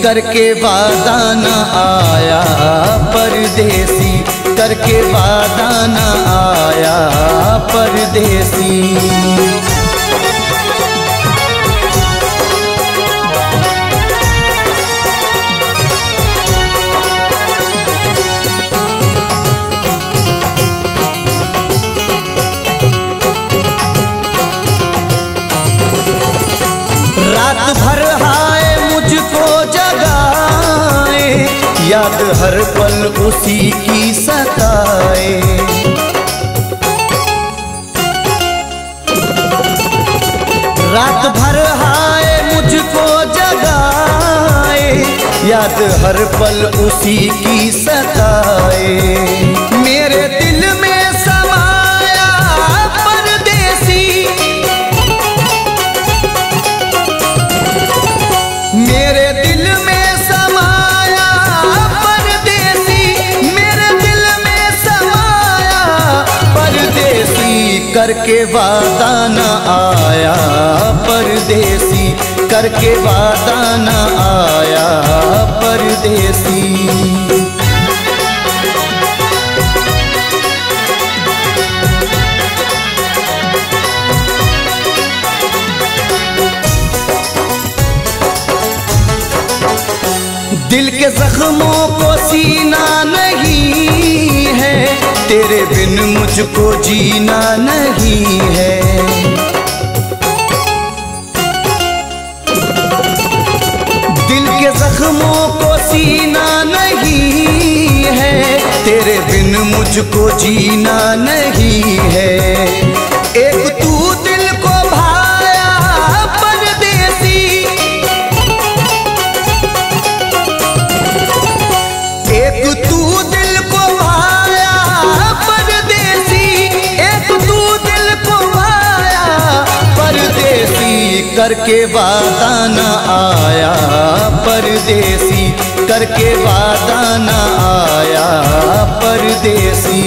करके वादा न आया परदेसी, करके वादा न आया परदेसी। रात भर हाय मुझको जगाए, याद हर पल उसी की सताए। रात भर हाय मुझको जगाए, याद हर पल उसी की सताए। मेरे दिल में समाया परदेसी, मेरे दिल में समाया परदेसी, मेरे दिल में समाया परदेसी। करके वादा न आया परदेसी, करके वादा न आया परदेसी। दिल के जख्मों को सीना नहीं है, तेरे बिन मुझको जीना नहीं है। दिल के जख्मों को सीना नहीं है, तेरे बिन मुझको जीना नहीं है। एक तू दिल को भाया परदेसी, एक तू दिल को भाया परदेसी, एक तू दिल को भाया परदेसी। करके वादा न आया परदेसी, करके वादा न आया परदेसी।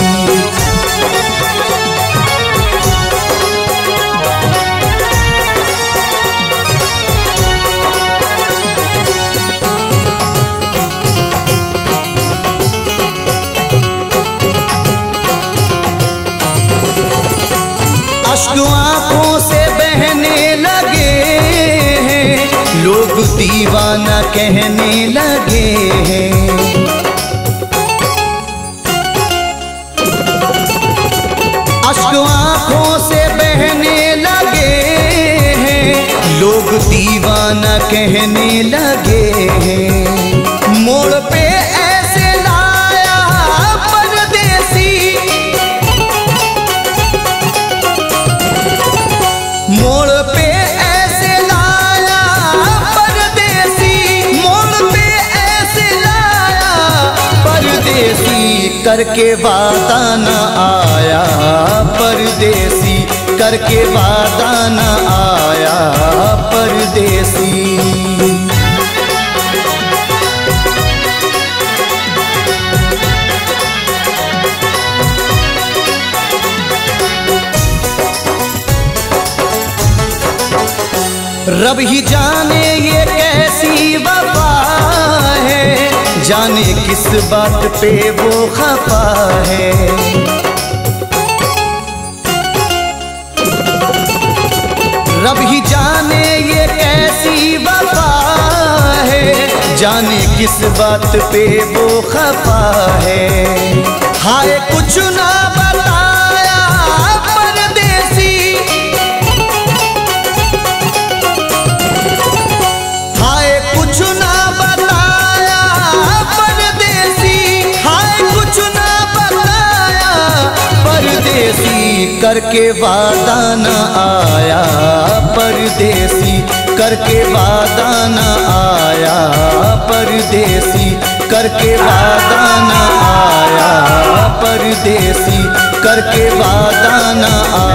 अश्क आँखों से बहने लगे हैं, लोग दीवाना कहने लगे हैं। अश्क आँखों से बहने लगे हैं, लोग दीवाना कहने लगे हैं। मोड़ पे ऐसे लाया परदेसी, मोड़ पे ऐसे लाया परदेसी, मोड़ पे ऐसे लाया परदेसी। करके वादा न आया परदेसी, करके वादा न आया परदेसी। रब ही जाने ये कैसी वफा है, जाने किस बात पे वो खफा है। रब ही जाने ये कैसी वफा है, जाने किस बात पे वो खफा है। हाय कुछ ना बताया परदेसी, कुछ ना बताया परदेसी, हाय कुछ ना बताया परदेसी। करके वादा न आया परदेसी, करके वादा न आया परदेसी, करके वादा न आया परदेसी, करके वादा न आया।